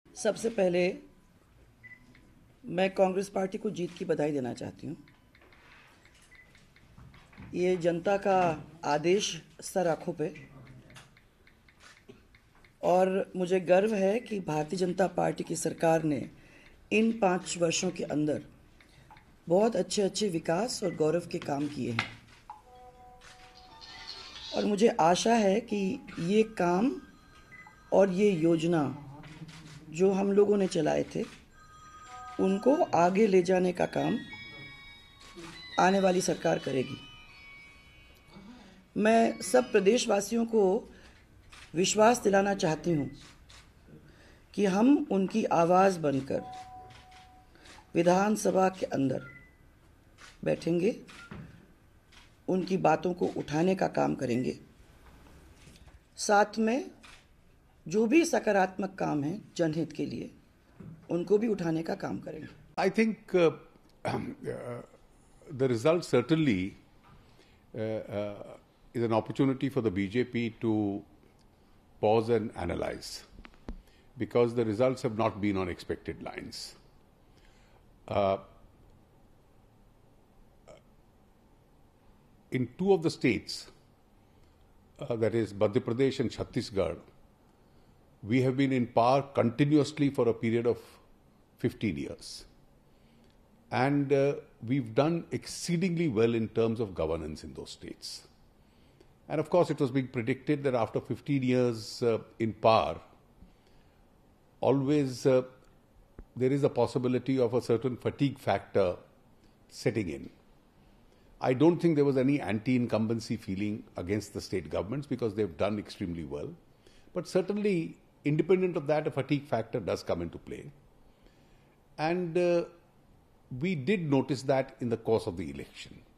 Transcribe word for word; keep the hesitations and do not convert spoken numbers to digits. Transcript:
सबसे पहले मैं कांग्रेस पार्टी को जीत की बधाई देना चाहती हूँ। ये जनता का आदेश सर आँखों पे, और मुझे गर्व है कि भारतीय जनता पार्टी की सरकार ने इन पाँच वर्षों के अंदर बहुत अच्छे अच्छे विकास और गौरव के काम किए हैं। और मुझे आशा है कि ये काम और ये योजना जो हम लोगों ने चलाए थे उनको आगे ले जाने का काम आने वाली सरकार करेगी। मैं सब प्रदेशवासियों को विश्वास दिलाना चाहती हूँ कि हम उनकी आवाज़ बनकर विधानसभा के अंदर बैठेंगे, उनकी बातों को उठाने का काम करेंगे। साथ में जो भी सकारात्मक काम है जनहित के लिए, उनको भी उठाने का काम करेंगे। I think uh, uh, the result certainly uh, uh, is an opportunity for the B J P to pause and analyze, because the results have not been on expected lines. Uh, in two of the states, uh, that is Madhya Pradesh and Chhattisgarh, we have been in power continuously for a period of fifteen years. And uh, we've done exceedingly well in terms of governance in those states. And of course, it was being predicted that after fifteen years uh, in power, always uh, there is a possibility of a certain fatigue factor setting in. I don't think there was any anti-incumbency feeling against the state governments because they've done extremely well. But certainly, independent of that, a fatigue factor does come into play. And uh, we did notice that in the course of the election.